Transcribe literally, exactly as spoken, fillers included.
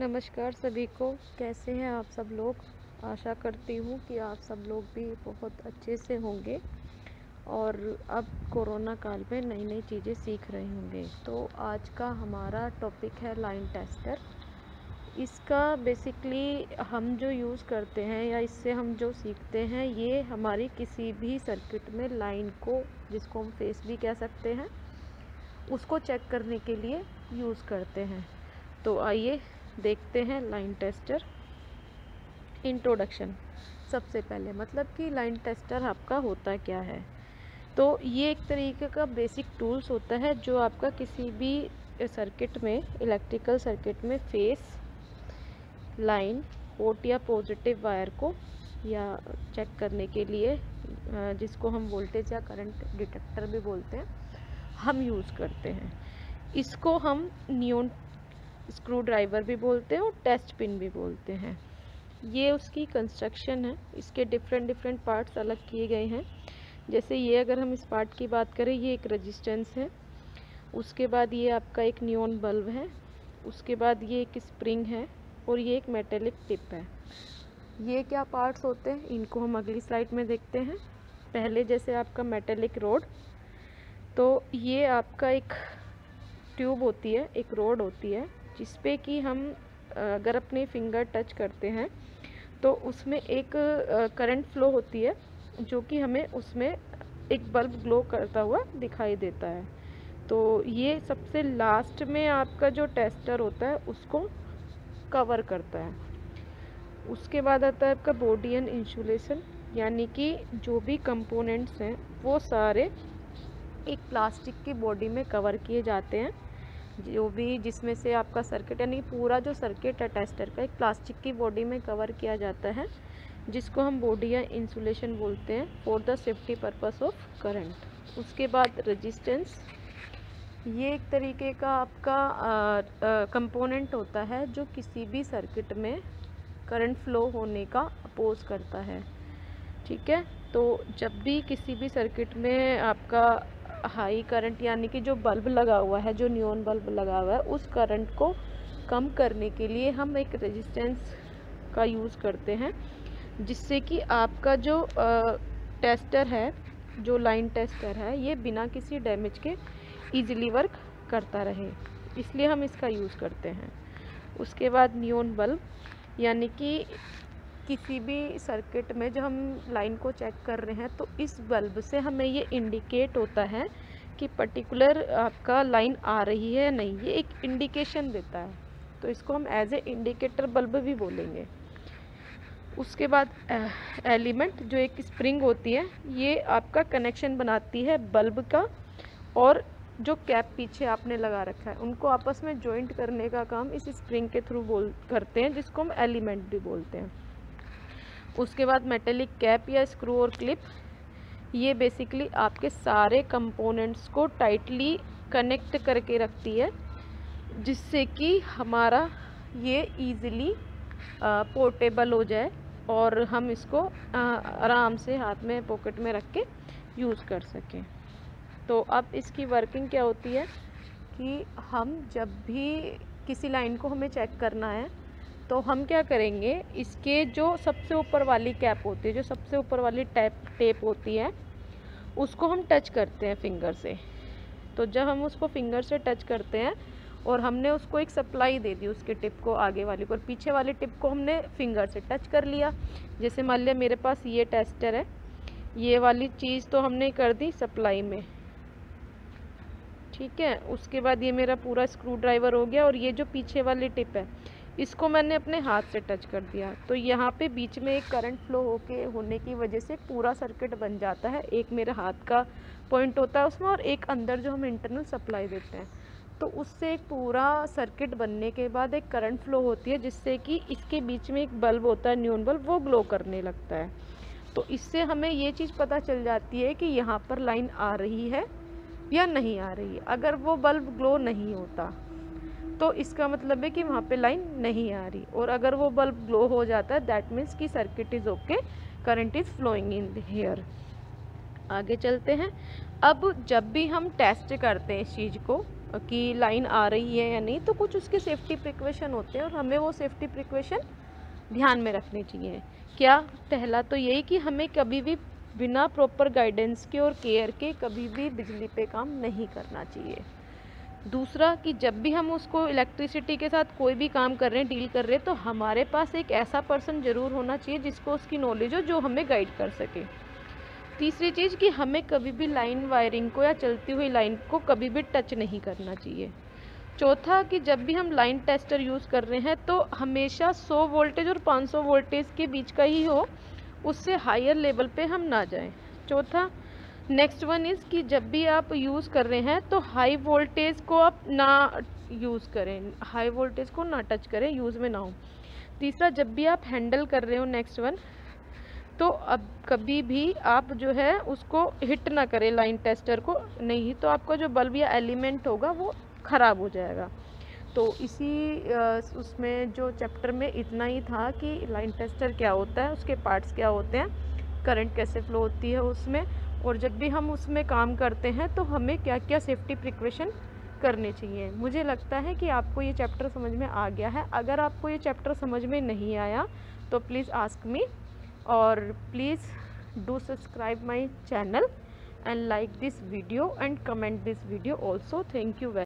नमस्कार सभी को। कैसे हैं आप सब लोग। आशा करती हूँ कि आप सब लोग भी बहुत अच्छे से होंगे और अब कोरोना काल में नई नई चीज़ें सीख रहे होंगे। तो आज का हमारा टॉपिक है लाइन टेस्टर। इसका बेसिकली हम जो यूज़ करते हैं या इससे हम जो सीखते हैं, ये हमारी किसी भी सर्किट में लाइन को, जिसको हम फेस भी कह सकते हैं, उसको चेक करने के लिए यूज़ करते हैं। तो आइए देखते हैं लाइन टेस्टर। इंट्रोडक्शन। सबसे पहले मतलब कि लाइन टेस्टर आपका होता क्या है। तो ये एक तरीके का बेसिक टूल्स होता है जो आपका किसी भी सर्किट में, इलेक्ट्रिकल सर्किट में फेस, लाइन, पोर्ट या पॉजिटिव वायर को या चेक करने के लिए, जिसको हम वोल्टेज या करंट डिटेक्टर भी बोलते हैं, हम यूज़ करते हैं। इसको हम नियॉन स्क्रू ड्राइवर भी बोलते हैं और टेस्ट पिन भी बोलते हैं। ये उसकी कंस्ट्रक्शन है। इसके डिफरेंट डिफरेंट पार्ट्स अलग किए गए हैं। जैसे ये, अगर हम इस पार्ट की बात करें, ये एक रेजिस्टेंस है। उसके बाद ये आपका एक नियॉन बल्ब है। उसके बाद ये एक स्प्रिंग है और ये एक मेटेलिक टिप है। ये क्या पार्ट्स होते हैं, इनको हम अगली स्लाइड में देखते हैं। पहले जैसे आपका मेटेलिक रोड, तो ये आपका एक ट्यूब होती है, एक रोड होती है, जिस पे कि हम अगर अपने फिंगर टच करते हैं तो उसमें एक करंट फ्लो होती है, जो कि हमें उसमें एक बल्ब ग्लो करता हुआ दिखाई देता है। तो ये सबसे लास्ट में आपका जो टेस्टर होता है उसको कवर करता है। उसके बाद आता है आपका बॉडी एंड इंसुलेशन, यानी कि जो भी कंपोनेंट्स हैं वो सारे एक प्लास्टिक की बॉडी में कवर किए जाते हैं। जो भी जिसमें से आपका सर्किट, यानी पूरा जो सर्किट है टेस्टर का, एक प्लास्टिक की बॉडी में कवर किया जाता है, जिसको हम बॉडी या इंसुलेशन बोलते हैं, for the safety purpose of current. उसके बाद रेजिस्टेंस, ये एक तरीके का आपका कंपोनेंट होता है जो किसी भी सर्किट में करंट फ्लो होने का अपोज करता है। ठीक है, तो जब भी किसी भी सर्किट में आपका हाई करंट, यानी कि जो बल्ब लगा हुआ है, जो नियॉन बल्ब लगा हुआ है, उस करंट को कम करने के लिए हम एक रेजिस्टेंस का यूज़ करते हैं, जिससे कि आपका जो टेस्टर है, जो लाइन टेस्टर है, ये बिना किसी डैमेज के इजीली वर्क करता रहे, इसलिए हम इसका यूज़ करते हैं। उसके बाद नियॉन बल्ब, यानी कि किसी भी सर्किट में जब हम लाइन को चेक कर रहे हैं तो इस बल्ब से हमें ये इंडिकेट होता है कि पर्टिकुलर आपका लाइन आ रही है या नहीं, ये एक इंडिकेशन देता है। तो इसको हम एज ए इंडिकेटर बल्ब भी बोलेंगे। उसके बाद एलिमेंट, जो एक स्प्रिंग होती है, ये आपका कनेक्शन बनाती है बल्ब का और जो कैप पीछे आपने लगा रखा है, उनको आपस में जॉइंट करने का काम इस स्प्रिंग के थ्रू बोल करते हैं, जिसको हम एलिमेंट भी बोलते हैं। उसके बाद मेटेलिक कैप या स्क्रू और क्लिप, ये बेसिकली आपके सारे कंपोनेंट्स को टाइटली कनेक्ट करके रखती है, जिससे कि हमारा ये इजीली पोर्टेबल हो जाए और हम इसको आ, आराम से हाथ में पॉकेट में रख के यूज़ कर सकें। तो अब इसकी वर्किंग क्या होती है कि हम जब भी किसी लाइन को हमें चेक करना है तो हम क्या करेंगे, इसके जो सबसे ऊपर वाली कैप होती है, जो सबसे ऊपर वाली टैप टेप होती है, उसको हम टच करते हैं फिंगर से। तो जब हम उसको फिंगर से टच करते हैं और हमने उसको एक सप्लाई दे दी उसके टिप को, आगे वाली को, और पीछे वाली टिप को हमने फिंगर से टच कर लिया। जैसे मान लिया मेरे पास ये टेस्टर है, ये वाली चीज़ तो हमने कर दी सप्लाई में, ठीक है। उसके बाद ये मेरा पूरा स्क्रू ड्राइवर हो गया और ये जो पीछे वाली टिप है, इसको मैंने अपने हाथ से टच कर दिया, तो यहाँ पे बीच में एक करंट फ्लो होके होने की वजह से पूरा सर्किट बन जाता है। एक मेरे हाथ का पॉइंट होता है उसमें और एक अंदर जो हम इंटरनल सप्लाई देते हैं, तो उससे एक पूरा सर्किट बनने के बाद एक करंट फ्लो होती है, जिससे कि इसके बीच में एक बल्ब होता है, नियॉन बल्ब, वो ग्लो करने लगता है। तो इससे हमें ये चीज़ पता चल जाती है कि यहाँ पर लाइन आ रही है या नहीं आ रही है। अगर वो बल्ब ग्लो नहीं होता तो इसका मतलब है कि वहाँ पे लाइन नहीं आ रही, और अगर वो बल्ब ग्लो हो जाता है, दैट मीन्स कि circuit is okay, current is flowing in here. आगे चलते हैं। अब जब भी हम टेस्ट करते हैं इस चीज़ को, कि लाइन आ रही है या नहीं, तो कुछ उसके सेफ्टी प्रिकॉशन होते हैं और हमें वो सेफ्टी प्रिकॉशन ध्यान में रखने चाहिए। क्या? पहला तो यही कि हमें कभी भी बिना प्रॉपर गाइडेंस के और केयर के कभी भी बिजली पे काम नहीं करना चाहिए। दूसरा कि जब भी हम उसको इलेक्ट्रिसिटी के साथ कोई भी काम कर रहे हैं, डील कर रहे हैं, तो हमारे पास एक ऐसा पर्सन ज़रूर होना चाहिए जिसको उसकी नॉलेज हो, जो हमें गाइड कर सके। तीसरी चीज़ कि हमें कभी भी लाइन वायरिंग को या चलती हुई लाइन को कभी भी टच नहीं करना चाहिए। चौथा कि जब भी हम लाइन टेस्टर यूज़ कर रहे हैं तो हमेशा सौ वोल्टेज और पाँच सौ वोल्टेज के बीच का ही हो, उससे हायर लेवल पे हम ना जाएं। चौथा नेक्स्ट वन इज़ कि जब भी आप यूज़ कर रहे हैं तो हाई वोल्टेज को आप ना यूज़ करें, हाई वोल्टेज को ना टच करें, यूज़ में ना हो। तीसरा, जब भी आप हैंडल कर रहे हो नेक्स्ट वन, तो अब कभी भी आप जो है उसको हिट ना करें लाइन टेस्टर को, नहीं तो आपका जो बल्ब या एलिमेंट होगा वो ख़राब हो जाएगा। तो इसी उसमें जो चैप्टर में इतना ही था कि लाइन टेस्टर क्या होता है, उसके पार्ट्स क्या होते हैं, करंट कैसे फ्लो होती है उसमें, और जब भी हम उसमें काम करते हैं तो हमें क्या क्या सेफ्टी प्रिकॉशन करने चाहिए। मुझे लगता है कि आपको ये चैप्टर समझ में आ गया है। अगर आपको ये चैप्टर समझ में नहीं आया तो प्लीज़ आस्क मी, और please do subscribe my channel and like this video and comment this video also. Thank you very